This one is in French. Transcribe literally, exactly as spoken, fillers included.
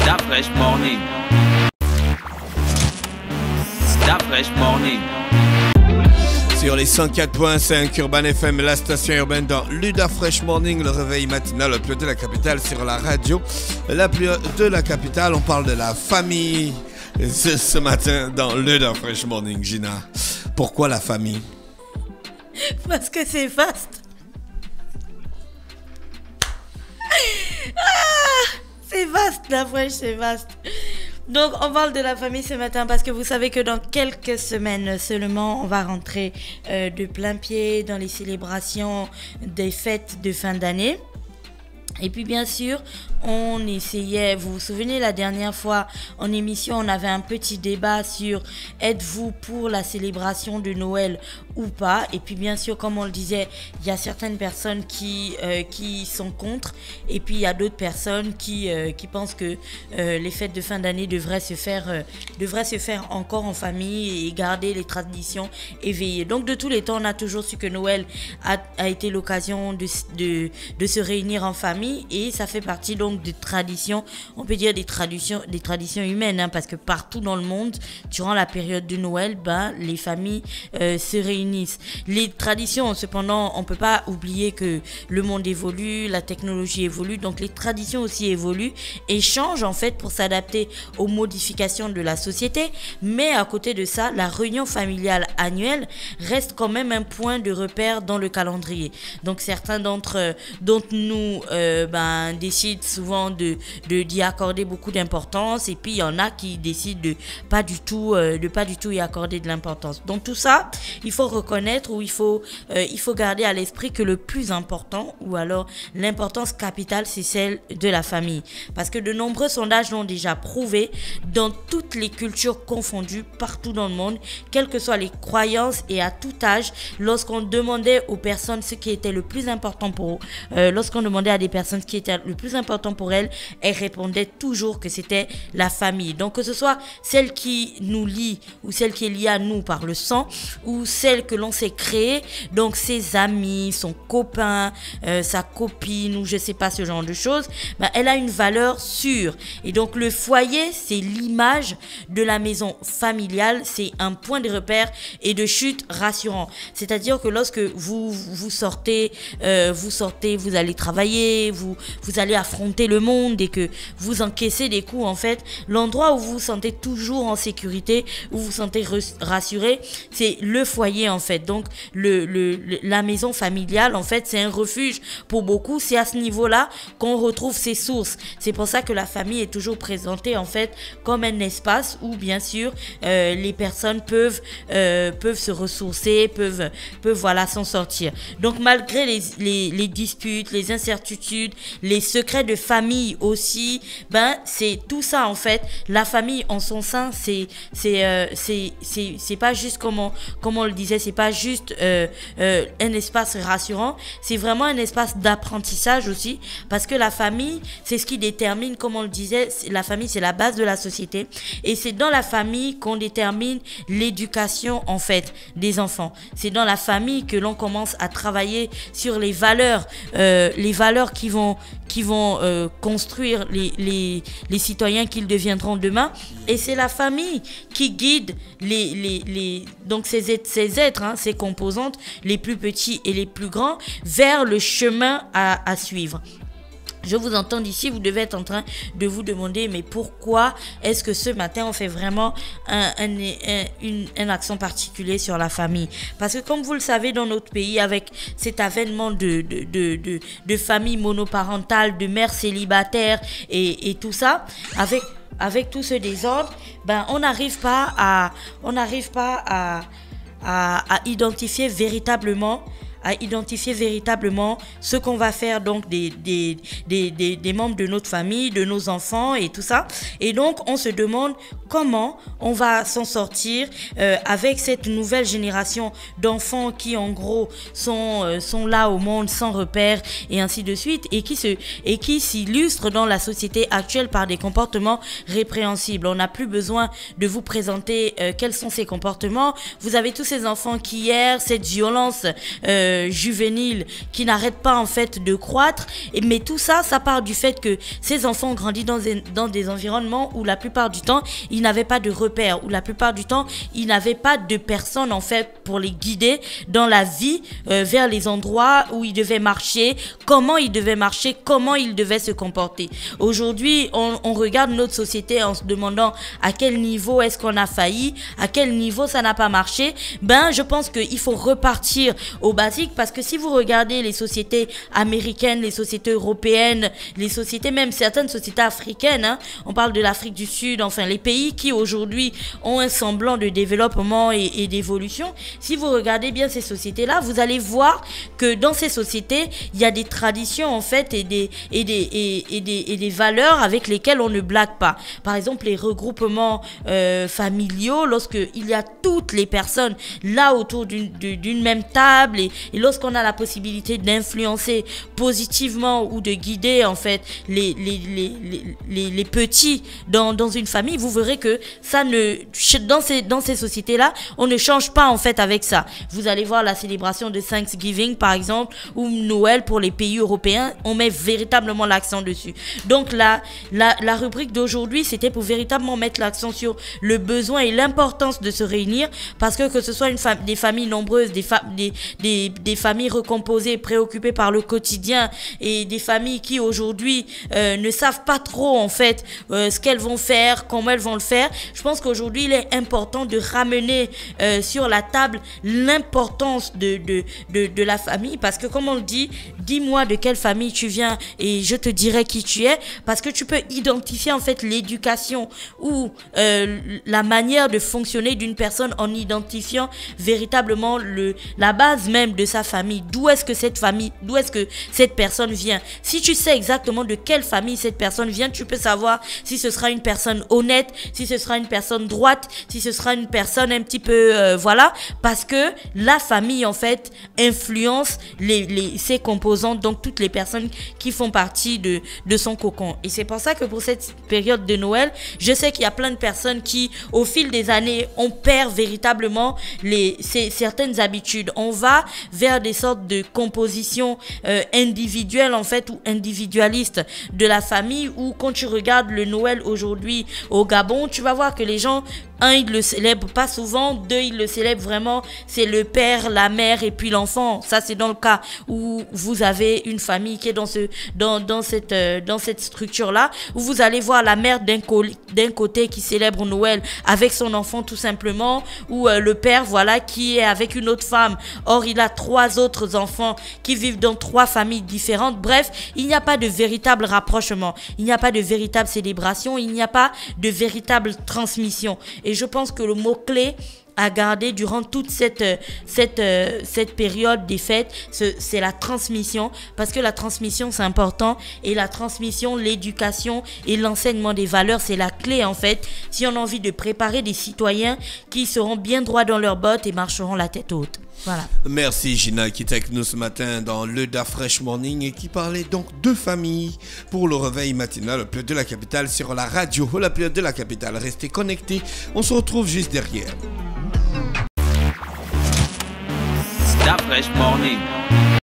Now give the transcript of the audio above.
Stop Fresh Morning. Stop Fresh Morning. Sur les cent quatre point cinq Urban F M, la station urbaine dans Luda Fresh Morning, le réveil matinal le plus de la capitale sur la radio. La plus de la capitale, on parle de la famille ce, ce matin dans Luda Fresh Morning. Gina, pourquoi la famille? Parce que c'est vaste. Ah, c'est vaste la Fresh, c'est vaste. Donc, on parle de la famille ce matin parce que vous savez que dans quelques semaines seulement, on va rentrer euh, de plein pied dans les célébrations des fêtes de fin d'année. Et puis bien sûr, on essayait, vous vous souvenez la dernière fois en émission, on avait un petit débat sur êtes-vous pour la célébration de Noël ou pas? Et puis bien sûr, comme on le disait, il y a certaines personnes qui, euh, qui sont contre et puis il y a d'autres personnes qui, euh, qui pensent que euh, les fêtes de fin d'année devraient se faire, euh, devraient se faire encore en famille et garder les traditions éveillées. Donc de tous les temps, on a toujours su que Noël a, a été l'occasion de, de, de se réunir en famille. Et ça fait partie donc des traditions, on peut dire des traditions, des traditions humaines, hein, parce que partout dans le monde, durant la période de Noël, ben, les familles euh, se réunissent. Les traditions, cependant, on ne peut pas oublier que le monde évolue, la technologie évolue, donc les traditions aussi évoluent et changent en fait pour s'adapter aux modifications de la société. Mais à côté de ça, la réunion familiale annuelle reste quand même un point de repère dans le calendrier. Donc certains d'entre, d'entre nous euh, Ben, décident souvent de, de, d'y accorder beaucoup d'importance et puis il y en a qui décident de pas du tout, euh, de pas du tout y accorder de l'importance. Donc tout ça, il faut reconnaître ou il faut, euh, il faut garder à l'esprit que le plus important ou alors l'importance capitale, c'est celle de la famille. Parce que de nombreux sondages l'ont déjà prouvé dans toutes les cultures confondues, partout dans le monde, quelles que soient les croyances et à tout âge, lorsqu'on demandait aux personnes ce qui était le plus important pour eux, euh, lorsqu'on demandait à des personnes ce qui était le plus important pour elles, elles répondaient toujours que c'était la famille. Donc que ce soit celle qui nous lie ou celle qui est liée à nous par le sang ou celle que l'on s'est créée, donc ses amis, son copain, euh, sa copine ou je sais pas ce genre de choses, ben, elle a une valeur sûre. Et donc le foyer, c'est l'image de la maison familiale, c'est un point de repère et de chute rassurant. C'est-à-dire que lorsque vous vous sortez, euh, vous sortez, vous allez travailler, Vous, vous allez affronter le monde et que vous encaissez des coups, en fait, l'endroit où vous vous sentez toujours en sécurité, où vous vous sentez rassuré, c'est le foyer, en fait. Donc, le, le, le, la maison familiale, en fait, c'est un refuge pour beaucoup. C'est à ce niveau-là qu'on retrouve ses sources. C'est pour ça que la famille est toujours présentée, en fait, comme un espace où, bien sûr, euh, les personnes peuvent, euh, peuvent se ressourcer, peuvent, peuvent voilà, s'en sortir. Donc, malgré les, les, les disputes, les incertitudes, les secrets de famille aussi, ben c'est tout ça en fait. La famille en son sein, c'est c'est euh, c'est c'est c'est pas juste comme on, comme on le disait, c'est pas juste euh, euh, un espace rassurant, c'est vraiment un espace d'apprentissage aussi, parce que la famille, c'est ce qui détermine, comme on le disait, la famille c'est la base de la société et c'est dans la famille qu'on détermine l'éducation en fait des enfants. C'est dans la famille que l'on commence à travailler sur les valeurs, euh, les valeurs qui vont qui vont euh, construire les, les, les citoyens qu'ils deviendront demain. Et c'est la famille qui guide les, les, les, donc ces, ces êtres, hein, ces composantes, les plus petits et les plus grands, vers le chemin à, à suivre. Je vous entends d'ici, vous devez être en train de vous demander, mais pourquoi est-ce que ce matin on fait vraiment un, un, un, une, un accent particulier sur la famille? Parce que comme vous le savez, dans notre pays, avec cet avènement de, de, de, de, de familles monoparentales, de mères célibataires et, et tout ça, avec, avec tout ce désordre, ben, on n'arrive pas à, on n'arrive pas à, à, à identifier véritablement à identifier véritablement ce qu'on va faire donc des, des, des, des, des membres de notre famille, de nos enfants et tout ça. Et donc, on se demande comment on va s'en sortir euh, avec cette nouvelle génération d'enfants qui, en gros, sont, euh, sont là au monde sans repère et ainsi de suite et qui se, et qui s'illustrent dans la société actuelle par des comportements répréhensibles. On n'a plus besoin de vous présenter euh, quels sont ces comportements. Vous avez tous ces enfants qui hier, cette violence euh, euh, juvénile qui n'arrête pas en fait de croître. Et, mais tout ça, ça part du fait que ces enfants ont grandi dans des, dans des environnements où la plupart du temps, ils n'avaient pas de repères, où la plupart du temps, ils n'avaient pas de personnes en fait pour les guider dans la vie euh, vers les endroits où ils devaient marcher, comment ils devaient marcher, comment ils devaient se comporter. Aujourd'hui, on, on regarde notre société en se demandant à quel niveau est-ce qu'on a failli, à quel niveau ça n'a pas marché. Ben, je pense qu'il faut repartir au basique, parce que si vous regardez les sociétés américaines, les sociétés européennes, les sociétés, même certaines sociétés africaines, hein, on parle de l'Afrique du Sud, enfin les pays qui aujourd'hui ont un semblant de développement et, et d'évolution, si vous regardez bien ces sociétés-là, vous allez voir que dans ces sociétés, il y a des traditions en fait et des, et des, et, et des, et des valeurs avec lesquelles on ne blague pas. Par exemple, les regroupements euh, familiaux, lorsque il y a toutes les personnes là autour d'une d'une même table et, et lorsqu'on a la possibilité d'influencer positivement ou de guider en fait les, les, les, les, les, les petits dans, dans une famille, vous verrez que ça ne, dans ces, dans ces sociétés-là, on ne change pas en fait avec ça. Vous allez voir la célébration de Thanksgiving par exemple, ou Noël pour les pays européens, on met véritablement l'accent dessus. Donc la, la, la rubrique d'aujourd'hui, c'était pour véritablement mettre l'accent sur le besoin et l'importance de se réunir, parce que que ce soit une fa des familles nombreuses, des, fa des, des, des familles recomposées, préoccupées par le quotidien, et des familles qui aujourd'hui euh, ne savent pas trop en fait euh, ce qu'elles vont faire, comment elles vont le faire. Je pense qu'aujourd'hui il est important de ramener euh, sur la table l'importance de, de, de, de la famille, parce que comme on le dit, dis-moi de quelle famille tu viens et je te dirai qui tu es, parce que tu peux identifier en fait l'éducation ou euh, la manière de fonctionner d'une personne en identifiant véritablement le, la base même de sa famille. D'où est-ce que cette famille, d'où est-ce que cette personne vient. Si tu sais exactement de quelle famille cette personne vient, tu peux savoir si ce sera une personne honnête, si ce sera une personne droite, si ce sera une personne un petit peu, euh, voilà, parce que la famille en fait influence les, les, ses composantes, donc toutes les personnes qui font partie de, de son cocon. Et c'est pour ça que pour cette période de Noël, je sais qu'il y a plein de personnes qui, au fil des années, on perd véritablement les, ces, certaines habitudes. On va vers des sortes de compositions euh, individuelles en fait, ou individualistes de la famille, où quand tu regardes le Noël aujourd'hui au Gabon, tu vas voir que les gens, un, ils le célèbrent pas souvent, deux, ils le célèbrent vraiment, c'est le père, la mère et puis l'enfant. Ça, c'est dans le cas où vous avez une famille qui est dans ce, dans, dans cette, euh, dans cette structure-là, où vous allez voir la mère d'un d'un côté qui célèbre Noël avec son enfant tout simplement, ou euh, le père, voilà, qui est avec une autre femme. Or, il a trois autres enfants qui vivent dans trois familles différentes. Bref, il n'y a pas de véritable rapprochement, il n'y a pas de véritable célébration, il n'y a pas de véritable transmission. Et je pense que le mot-clé à garder durant toute cette, cette, cette période des fêtes, c'est la transmission, parce que la transmission c'est important, et la transmission, l'éducation et l'enseignement des valeurs, c'est la clé en fait, si on a envie de préparer des citoyens qui seront bien droits dans leurs bottes et marcheront la tête haute. Voilà. Merci Gina qui était avec nous ce matin dans le Da Fresh Morning et qui parlait donc de famille pour le réveil matinal, le plus de la capitale sur la radio, la plus de la capitale. Restez connectés, on se retrouve juste derrière. Da Fresh Morning.